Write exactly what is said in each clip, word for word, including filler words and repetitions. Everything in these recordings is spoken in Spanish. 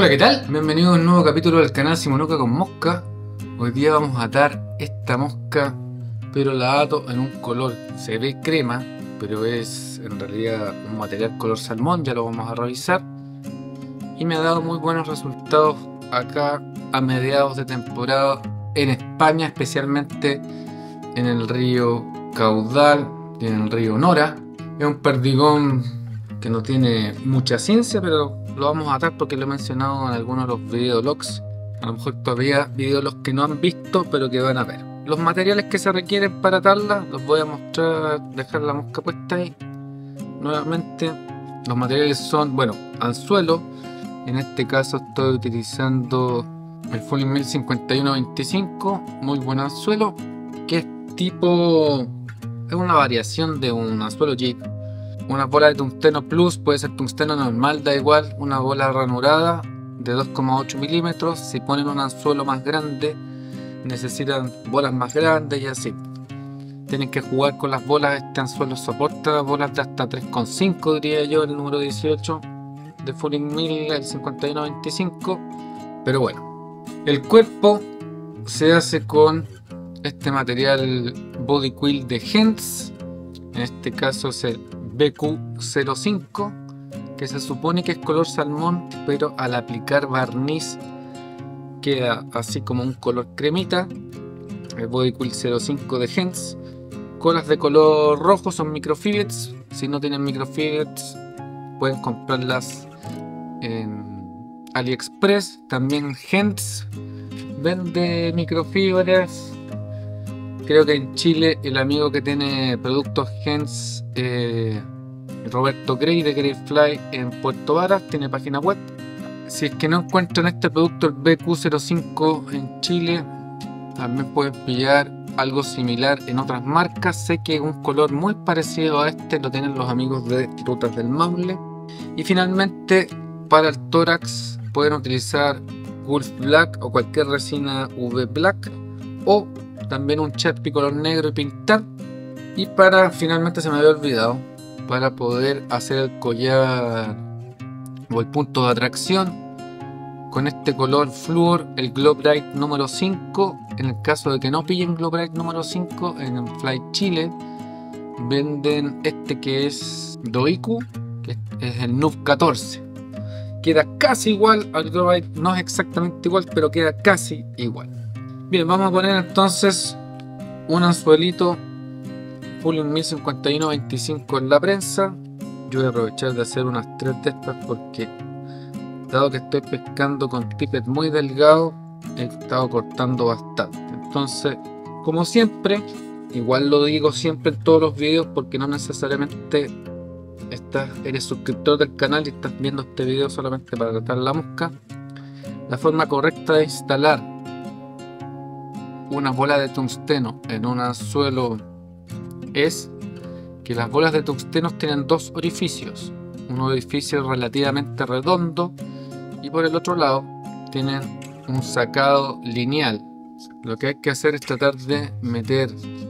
Hola, ¿qué tal? Bienvenidos a un nuevo capítulo del canal Simonuca con Mosca. Hoy día vamos a atar esta mosca, pero la ato en un color, se ve crema, pero es en realidad un material color salmón, ya lo vamos a revisar. Y me ha dado muy buenos resultados acá a mediados de temporada en España, especialmente en el río Caudal y en el río Nora. Es un perdigón que no tiene mucha ciencia, pero lo vamos a atar porque lo he mencionado en algunos de los videologs. A lo mejor todavía videologs que no han visto, pero que van a ver. Los materiales que se requieren para atarla los voy a mostrar, dejar la mosca puesta ahí. Nuevamente, los materiales son, bueno, anzuelo. En este caso estoy utilizando el Fulling Mill cincuenta y uno veinticinco, muy buen anzuelo, que es tipo, es una variación de un anzuelo jig. Una bola de tungsteno plus, puede ser tungsteno normal, da igual. Una bola ranurada de dos coma ocho milímetros. Si ponen un anzuelo más grande, necesitan bolas más grandes y así. Tienen que jugar con las bolas. Este anzuelo soporta bolas de hasta tres coma cinco, diría yo, el número dieciocho de Fulling Mill, el cincuenta y uno veinticinco. Pero bueno, el cuerpo se hace con este material body quill de Henz. En este caso es el B Q cero cinco, que se supone que es color salmón, pero al aplicar barniz queda así como un color cremita. El Body Quill cero cinco de Henz. Colas de color rojo son microfillets. Si no tienen microfillets, pueden comprarlas en AliExpress. También Henz vende microfibras. Creo que en Chile el amigo que tiene productos Henz, eh, Roberto Grey de Greyfly en Puerto Varas, tiene página web. Si es que no encuentran este producto, el B Q cero cinco en Chile, también pueden pillar algo similar en otras marcas. Sé que un color muy parecido a este lo tienen los amigos de Rutas del Maule. Y finalmente, para el tórax pueden utilizar Gulf Black o cualquier resina U V Black, o también un Sharpie color negro y pintar. Y para, finalmente se me había olvidado, para poder hacer el collar o el punto de atracción con este color Fluor, el Glow Bright número cinco. En el caso de que no pillen Glow Bright número cinco, en Fly Chile venden este que es Doiku, que es el Noob catorce. Queda casi igual al Glow Bright, no es exactamente igual, pero queda casi igual. Bien, vamos a poner entonces un anzuelito Fulling Mill cincuenta y uno veinticinco en la prensa. Yo voy a aprovechar de hacer unas tres de estas porque, dado que estoy pescando con tippet muy delgado, he estado cortando bastante. Entonces, como siempre, igual lo digo siempre en todos los videos, porque no necesariamente estás, eres suscriptor del canal y estás viendo este video solamente para tratar la mosca. La forma correcta de instalar una bola de tungsteno en un anzuelo es que las bolas de tungsteno tienen dos orificios. Un orificio relativamente redondo y por el otro lado tienen un sacado lineal. Lo que hay que hacer es tratar de meter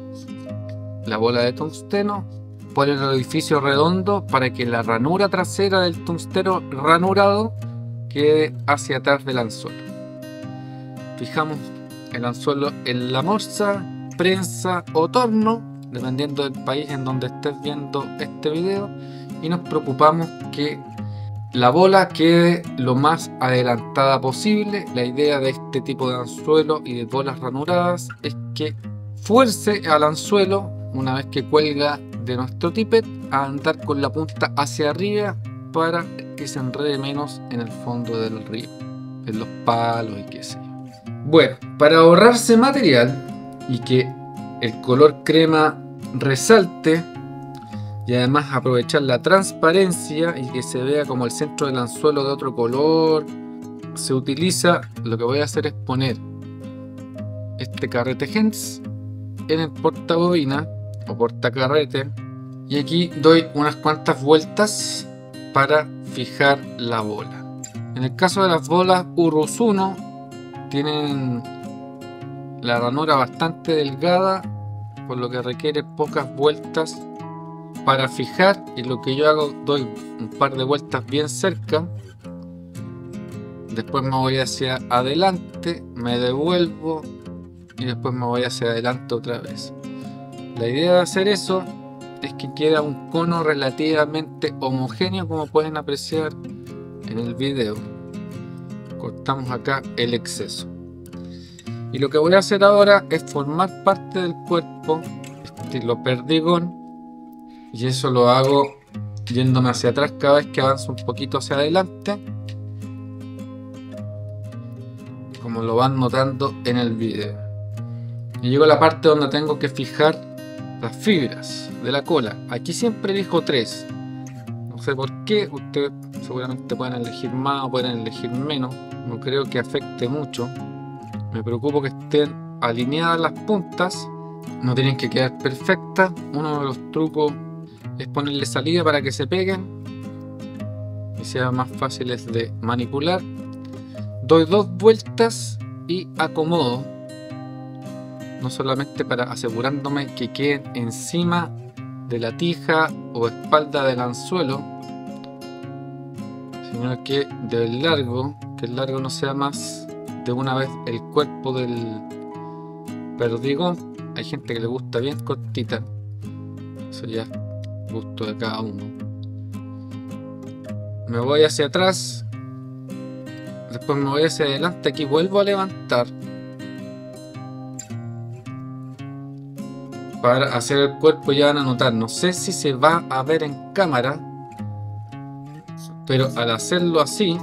la bola de tungsteno por el orificio redondo para que la ranura trasera del tungsteno ranurado quede hacia atrás del anzuelo. Fijamos el anzuelo en la morsa, prensa o torno, dependiendo del país en donde estés viendo este video, y nos preocupamos que la bola quede lo más adelantada posible. La idea de este tipo de anzuelo y de bolas ranuradas es que fuerce al anzuelo, una vez que cuelga de nuestro tippet, a andar con la punta hacia arriba para que se enrede menos en el fondo del río, en los palos y qué sé yo. Bueno, para ahorrarse material y que el color crema resalte y además aprovechar la transparencia y que se vea como el centro del anzuelo de otro color, se utiliza, lo que voy a hacer es poner este carrete Henz en el portabobina o portacarrete, y aquí doy unas cuantas vueltas para fijar la bola. En el caso de las bolas Urus uno, tienen la ranura bastante delgada, por lo que requiere pocas vueltas para fijar, y lo que yo hago, doy un par de vueltas bien cerca después me voy hacia adelante, me devuelvo y después me voy hacia adelante otra vez. La idea de hacer eso es que queda un cono relativamente homogéneo, como pueden apreciar en el video. Cortamos acá el exceso. Y lo que voy a hacer ahora es formar parte del cuerpo estilo perdigón, y eso lo hago yéndome hacia atrás cada vez que avanzo un poquito hacia adelante, como lo van notando en el video. Y llego a la parte donde tengo que fijar las fibras de la cola. Aquí siempre elijo tres, no sé por qué, ustedes seguramente pueden elegir más o pueden elegir menos, no creo que afecte mucho. Me preocupo que estén alineadas las puntas, no tienen que quedar perfectas. Uno de los trucos es ponerle salida para que se peguen y sean más fáciles de manipular. Doy dos vueltas y acomodo, no solamente para asegurándome que queden encima de la tija o espalda del anzuelo, sino que del largo, que el largo no sea más de una vez el cuerpo del perdigón. Hay gente que le gusta bien cortita, eso ya es gusto de cada uno. Me voy hacia atrás, después me voy hacia adelante, aquí vuelvo a levantar para hacer el cuerpo. Ya van a notar, no sé si se va a ver en cámara, pero al hacerlo así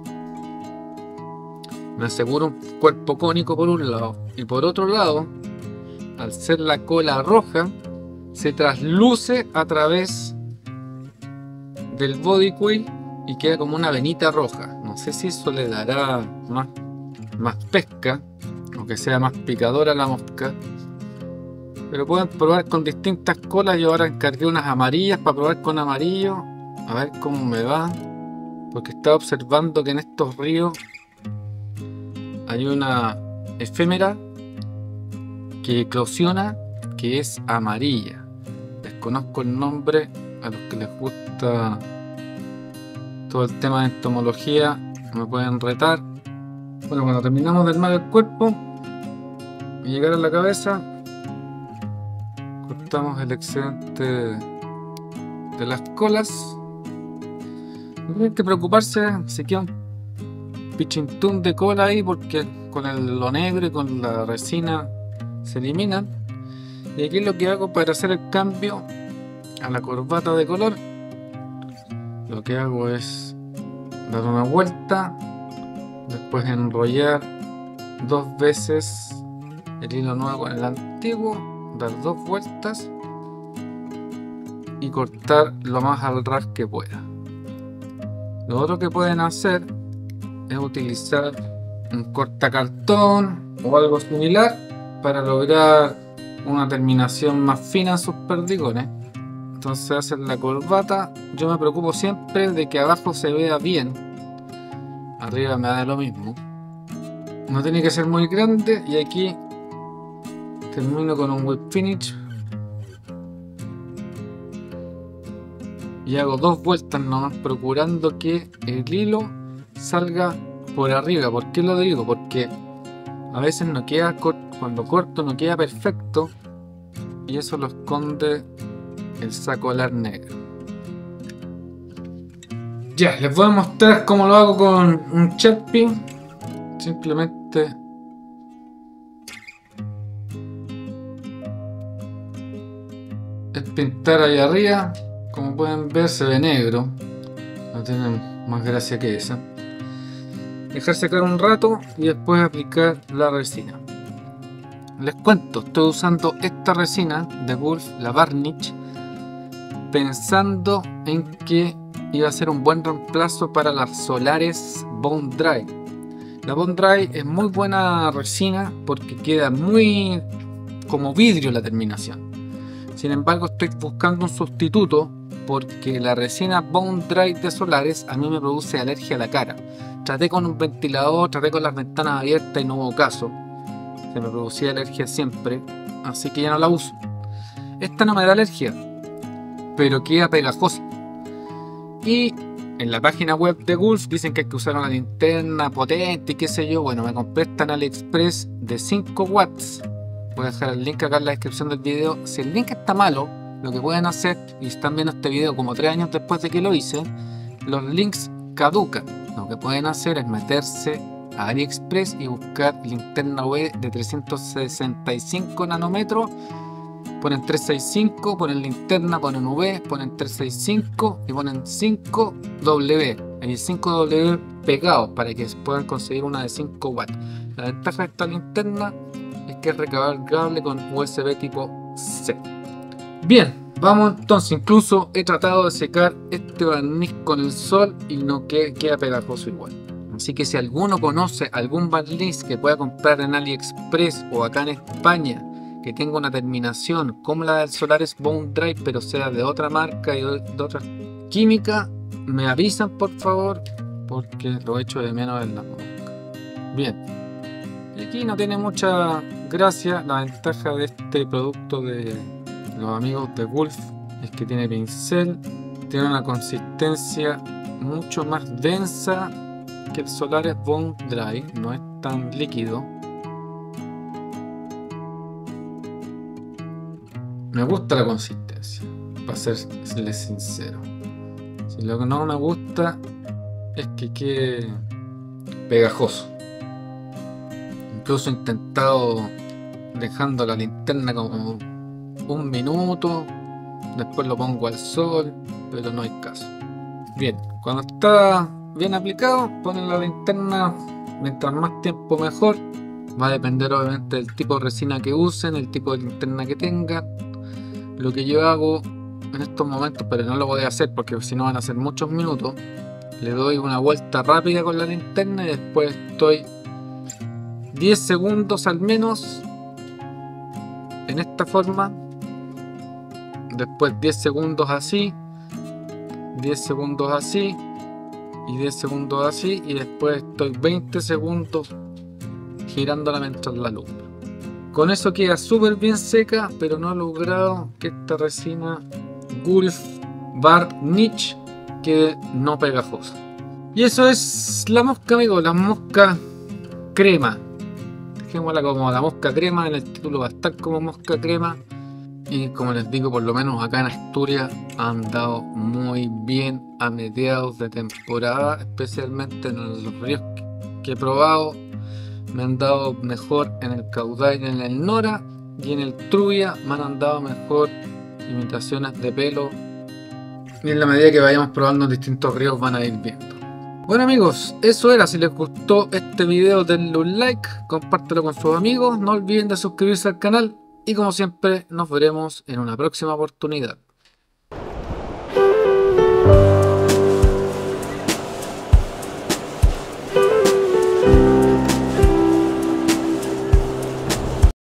me aseguro un cuerpo cónico por un lado, y por otro lado, al ser la cola roja, se trasluce a través del body quill y queda como una venita roja. No sé si eso le dará más, más pesca o que sea más picadora la mosca, pero pueden probar con distintas colas. Yo ahora encargué unas amarillas para probar con amarillo, a ver cómo me va, porque estaba observando que en estos ríos hay una efémera que eclosiona que es amarilla. Desconozco el nombre, a los que les gusta todo el tema de entomología me pueden retar. Bueno, cuando terminamos de armar el cuerpo y llegar a la cabeza, cortamos el excedente de las colas. No tienen que preocuparse si queda un pichintún de cola ahí, porque con el, lo negro y con la resina se eliminan. Y aquí lo que hago para hacer el cambio a la corbata de color, lo que hago es dar una vuelta, después enrollar dos veces el hilo nuevo con el antiguo, dar dos vueltas y cortar lo más al ras que pueda. Lo otro que pueden hacer es utilizar un cortacartón o algo similar para lograr una terminación más fina en sus perdigones. Entonces hacen la corbata. Yo me preocupo siempre de que abajo se vea bien, arriba me da lo mismo. No tiene que ser muy grande, y aquí termino con un whip finish y hago dos vueltas nomás, procurando que el hilo salga por arriba. ¿Por qué lo digo? Porque a veces no queda, cuando corto no queda perfecto, y eso lo esconde el sacolar negro. Ya, les voy a mostrar cómo lo hago con un Sharpie. Simplemente es pintar ahí arriba. Como pueden ver, se ve negro, no tiene más gracia que esa. Dejar secar un rato y después aplicar la resina. Les cuento, estoy usando esta resina de Wolf, la Varnish, pensando en que iba a ser un buen reemplazo para las Solares Bone Dry. La Bone Dry es muy buena resina porque queda muy como vidrio la terminación. Sin embargo, estoy buscando un sustituto porque la resina Bone Dry de Solares a mí me produce alergia a la cara. Traté con un ventilador, traté con las ventanas abiertas y no hubo caso. Se me producía alergia siempre, así que ya no la uso. Esta no me da alergia, pero queda pegajosa. Y en la página web de Gulf dicen que hay que usar una linterna potente y qué sé yo. Bueno, me compré esta en AliExpress de cinco watts. Voy a dejar el link acá en la descripción del video. Si el link está malo, lo que pueden hacer, y están viendo este video como tres años después de que lo hice, los links caducan. Lo que pueden hacer es meterse a AliExpress y buscar linterna U V de trescientos sesenta y cinco nanómetros. Ponen trescientos sesenta y cinco, ponen linterna, ponen U V, ponen trescientos sesenta y cinco y ponen cinco W. Hay cinco W pegados para que puedan conseguir una de cinco watts. La ventaja de esta linterna es que es recargable con U S B tipo C. Bien, vamos entonces. Incluso he tratado de secar este barniz con el sol y no queda, queda pegajoso igual. Así que si alguno conoce algún barniz que pueda comprar en AliExpress o acá en España que tenga una terminación como la del Solaris Bone Dry, pero sea de otra marca y de, de otra química, me avisan por favor, porque lo echo de menos en la mosca. Bien, y aquí no tiene mucha gracia. La ventaja de este producto de los amigos de Gulf es que tiene pincel, tiene una consistencia mucho más densa que el Solaris Bone Dry, no es tan líquido. Me gusta la consistencia, para serles sincero. Si lo que no me gusta es que quede pegajoso. Incluso he intentado dejando la linterna como un minuto, después lo pongo al sol, pero no hay caso. Bien, cuando está bien aplicado, ponen la linterna, mientras más tiempo mejor. Va a depender obviamente del tipo de resina que usen, el tipo de linterna que tengan. Lo que yo hago en estos momentos, pero no lo voy a hacer porque si no van a ser muchos minutos, le doy una vuelta rápida con la linterna y después estoy diez segundos al menos en esta forma, después diez segundos así, diez segundos así y diez segundos así, y después estoy veinte segundos girándola mientras la alumbro. Con eso queda súper bien seca, pero no he logrado que esta resina Gulf Varnish quede no pegajosa. Y eso es la mosca, amigos, la mosca crema. Dejémosla como la mosca crema, en el título va a estar como mosca crema. Y como les digo, por lo menos acá en Asturias ha andado muy bien a mediados de temporada, especialmente en los ríos que he probado. Me han dado mejor en el Caudal y en el Nora, y en el Trubia me han andado mejor imitaciones de pelo. Y en la medida que vayamos probando en distintos ríos van a ir viendo. Bueno amigos, eso era. Si les gustó este video denle un like, compártelo con sus amigos, no olviden de suscribirse al canal y como siempre nos veremos en una próxima oportunidad.